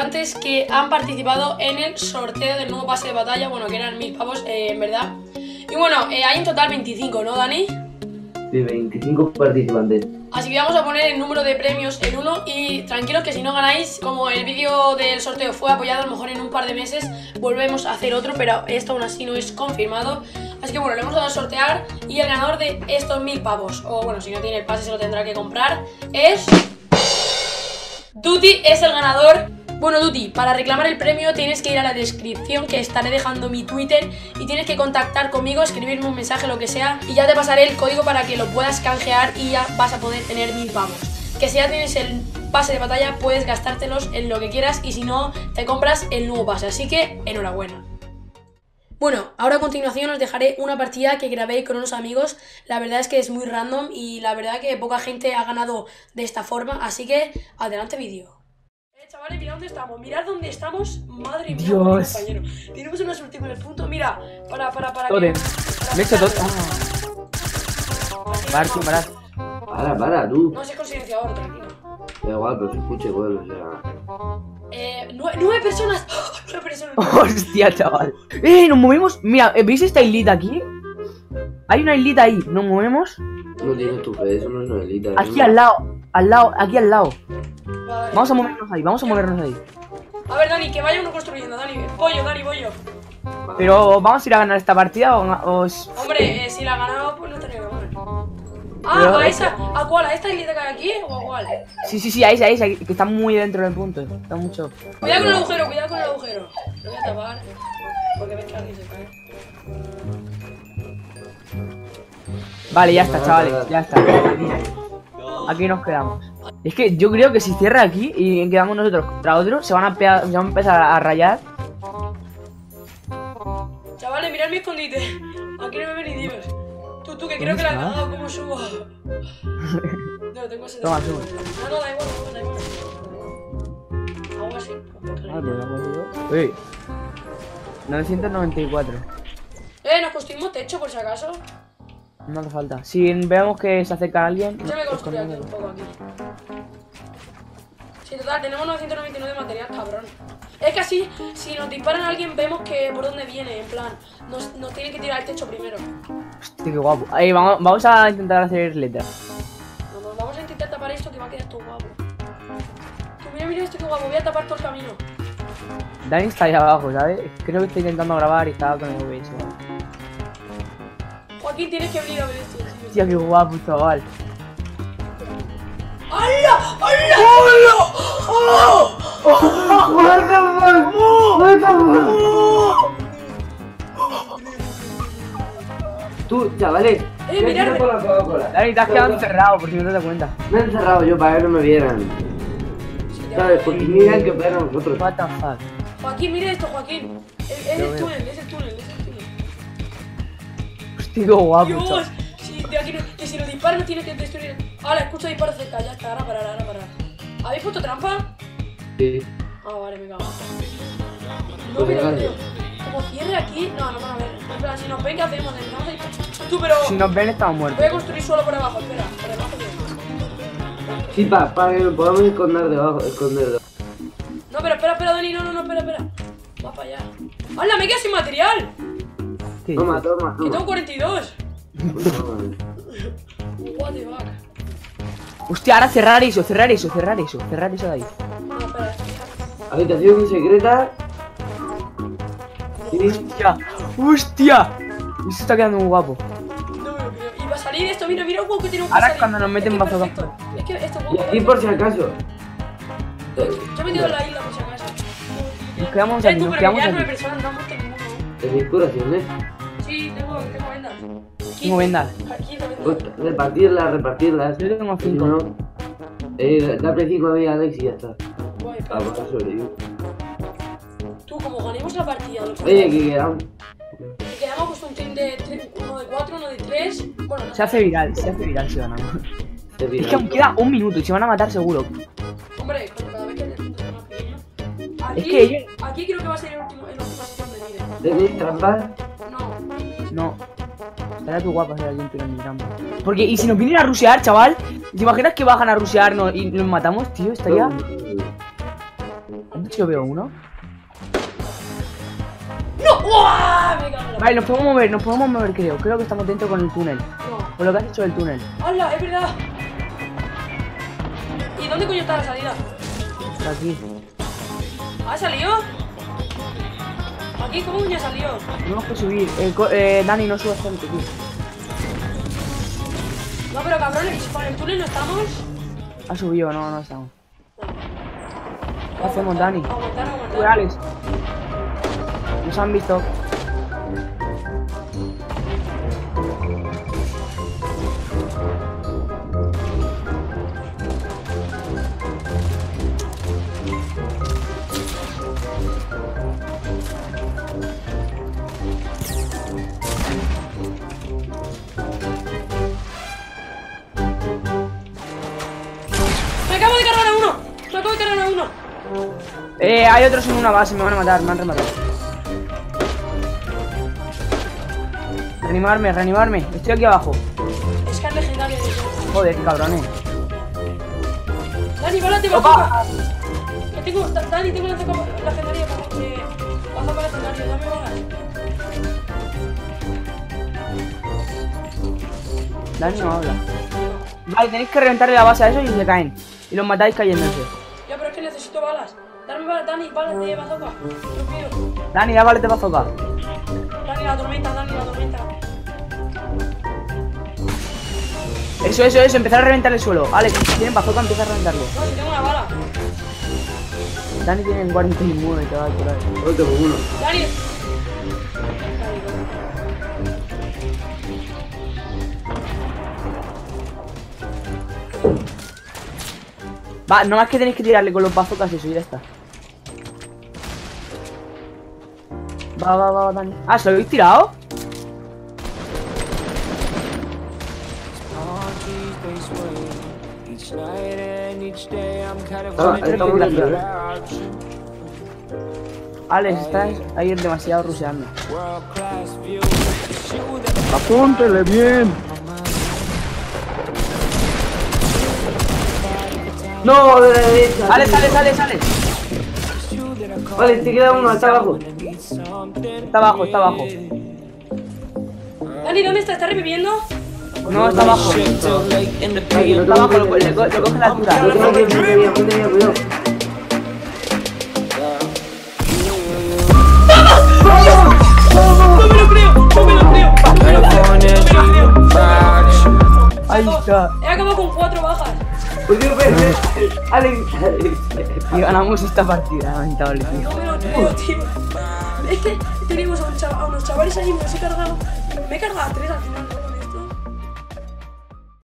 participantes que han participado en el sorteo del nuevo pase de batalla. Bueno, que eran 1000 pavos, en verdad. Y bueno, hay en total 25, ¿no, Dani? Sí, 25 participantes. Así que vamos a poner el número de premios en 1 y tranquilos que si no ganáis, como el vídeo del sorteo fue apoyado, a lo mejor en un par de meses volvemos a hacer otro, pero esto aún así no es confirmado. Así que bueno, le hemos dado a sortear y el ganador de estos 1000 pavos, o bueno, si no tiene el pase se lo tendrá que comprar, es... Duty es el ganador. Bueno, Duty, para reclamar el premio tienes que ir a la descripción, que estaré dejando mi Twitter, y tienes que contactar conmigo, escribirme un mensaje, lo que sea, y ya te pasaré el código para que lo puedas canjear y ya vas a poder tener 1000 pavos. Que si ya tienes el pase de batalla puedes gastártelos en lo que quieras y si no te compras el nuevo pase, así que enhorabuena. Bueno, ahora a continuación os dejaré una partida que grabé con unos amigos. La verdad es que es muy random y la verdad que poca gente ha ganado de esta forma, así que adelante vídeo. Chavales, mirad dónde estamos, mirad dónde estamos. Madre mía, Dios. compañero. Tenemos una suerte con el punto, mira, para Totem. Me he hecho todo. Martín, parad. Para, tú. No, si es con silenciador, tranquilo. Da igual, pero se escucha igual, o sea... 9 personas. 9 personas. Hostia, chaval. Nos movemos. Mira, ¿veis esta islita aquí? Hay una islita ahí. ¿Nos movemos? No tienes tu fe, eso no es una elita. Aquí al lado. Aquí al lado. Vale. Vamos a movernos ahí, vamos a movernos ahí. A ver, Dani, que vaya uno construyendo, Dani. Pollo, Dani, pollo. Pero vamos a ir a ganar esta partida o... Hombre, si la ganamos, pues no estaría mal. Pero- ¿A esa? ¿A cuál? ¿A esta islita que hay aquí o a cuál? Sí, a esa, que está muy dentro del punto. Está mucho. Cuidado con el agujero, cuidado con el agujero. Lo voy a tapar. Porque ves que alguien se cae. Vale, ya está, chavales, ya está. Aquí nos quedamos. Es que yo creo que si cierra aquí y quedamos nosotros contra otro, se van a empezar a rayar. Chavales, mirad mi escondite. Aquí no me ven ni Dios. Tú, que creo que la he cagado. ¿Cómo subo? No, tengo ese. Toma, sube. No, da igual, da igual. Hago así. Uy. 994. Nos construimos techo por si acaso. No hace falta. Si vemos que se acerca alguien, Yo me construyo aquí un escondemos. poco aquí. Sí, total, tenemos 999 de material, cabrón. Es que así, si nos disparan a alguien, vemos que por dónde viene, en plan. Nos tienen que tirar el techo primero. Hostia, qué guapo. Ahí, vamos a intentar hacer letras. Nos vamos a intentar tapar esto que va a quedar todo guapo. Tú mira esto que guapo, voy a tapar todo el camino. Dani está ahí abajo, ¿sabes? Creo que está intentando grabar y está con el OBS. Joaquín, tienes que venir a ver esto. Hostia, qué guapo, chaval. ¡Hala! ¡Hala! Tú, chavales. Mirad. Por la Coca-Cola. Dani, te has quedado encerrado por si no te das cuenta. Me he encerrado yo para que no me vieran. ¿Sabes? Porque miran que ver a nosotros. What the fuck. Joaquín, mira esto, Joaquín. Es el túnel, es el túnel. Hostia, qué guapo, Dios, chaval. que si nos disparan nos tiene que destruir. Ahora, escucho disparos cerca, ya está, ahora parar. ¿Habéis puesto trampa? Sí. Ah, vale, me cago. No, pero como cierre aquí, no van a ver. En plan, si nos ven, ¿qué hacemos? Tú, pero Si nos ven, estamos voy a muertos. construir suelo por abajo, espera, por debajo de... Sí, para que nos podamos esconder debajo. No, pero espera, Dani, no, espera. Va para allá. ¡Hala, me quedo sin material! ¿Qué Toma. Que tengo 42. What the fuck. Hostia, ahora cerrar eso de ahí. No, espera. Habitación secreta. Sí. Hostia. Eso está quedando muy guapo. No me lo creo. Y va a salir esto, mira, el hueco que tenemos que Ahora salir. cuando nos meten Es que bazooka. perfecto. Es que esto es Y hueco. aquí por si acaso. Yo me he metido en la isla por si acaso. Nos quedamos aquí, Tú, nos pero quedamos ya aquí. 9 personas, no han muerto ninguno. Tenéis curaciones. Sí, tengo vendas. Tengo vendas. Aquí tengo Pues vendas. repartirlas. Yo tengo Si 5. no, dame 5 a mí, Alex, y ya está. Guay, Ah, pues eso sobrevivir. tú, como ganemos la partida, lo que Oye, que quedamos. quedamos pues un team de 3, uno de 4, uno de 3. Bueno, no. Se hace viral si ganamos. Te Es pido. que aún queda un minuto y se van a matar seguro. Hombre, cada vez que el punto es más pequeño. Aquí, Es que ellos- aquí creo que va a ser el último sesión de vida. ¿Tenéis trampas? No. No. Estaría tu guapa si alguien tiene mi trampa. Porque, y si nos vienen a rushear, chaval, ¿te imaginas que bajan a rushearnos y nos matamos, tío? Estaría... Yo veo uno. ¡No! ¡Uah! Me cago en la... Vale, nos podemos mover, creo. Creo que estamos dentro con el túnel. No. Con lo que has hecho del túnel. ¡Hala! Es verdad. ¿Y dónde coño está la salida? Está aquí. ¿Ha salido? ¿Aquí? ¿Cómo coño ha salido? Tenemos que subir. Dani, no subas tanto, tío. No, pero cabrones, ¿y con el túnel no estamos? Ha subido, no estamos. ¿Qué hacemos, Aguantar, Dani? Aguantar, aguantar. Sube, Alex. Nos han visto. ¡Me acabo de cargar a uno! ¡Me acabo de cargar a uno! Hay otros en una base, me van a matar, me han rematado. Reanimarme. Estoy aquí abajo. Es que es legendario. Joder, qué cabrones. Dani, bálate bazooka. Que tengo, Dani, tengo la legendaria como que... Bazooka legendario, dame balas. Dani no habla. Vale, tenéis que reventarle la base a esos y se caen. Y los matáis cayéndose. Ya, pero es que necesito balas. Dame balas, Dani, balas de bazooka. Dios mío. Dani, da balas de bazooka. Dani, la tormenta, Dani, la tormenta. Eso, empezar a reventar el suelo. Alex, si tienen bazooka, empieza a reventarlo. No, si tengo una bala. Dani tiene 41 y te va a curar. Yo tengo uno. Dani. Va, nomás que tenéis que tirarle con los bazookas eso y ya está. Va, Dani. Ah, ¿se lo habéis tirado? Alex, estás ahí demasiado ruseando. Apúntele bien. No, de la derecha. Alex. Vale, te queda uno, está abajo. Está abajo. Dani, ¿dónde está? ¿Está reviviendo? No, está abajo. Está abajo, lo coge la altura. Lo tengo que puntería, cuidado. ¡No me lo creo! Ahí está. He acabado con 4 bajas. Pues digo, Alex. Y ganamos esta partida, lamentable, tío. No me lo creo, tío. Es que tenemos a unos chavales ahí, me los he cargado. Me he cargado a 3 al final.